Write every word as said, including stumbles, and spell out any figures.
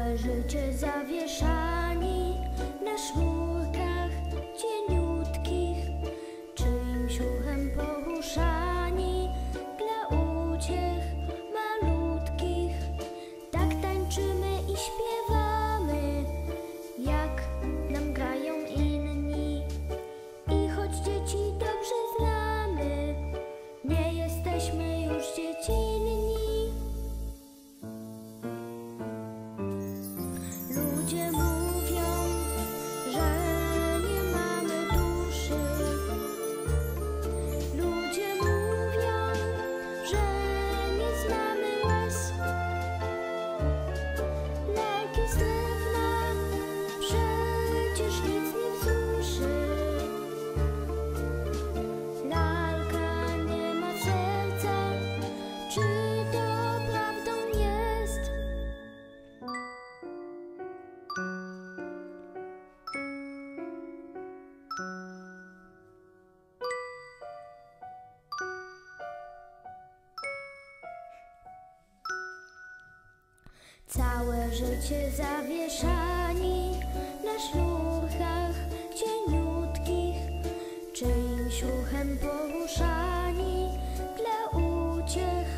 Całe życie zawieszani na sznurkach cieniutkich, czyimś uchem poruszani dla uciech malutkich. Tak tańczymy i śpiewamy, jak nam grają inni. I choć dzieci dobrze znamy, nie jesteśmy już dziecinni. Ludzie mówią, że nie mamy duszy. Ludzie mówią, że nie znamy łez. Lalki z drewna przecież nic nie wzruszy. Lalka nie ma serca, czy to prawdą jest? Całe życie zawieszani na sznurkach cieniutkich, czyimś uchem poruszani dla uciech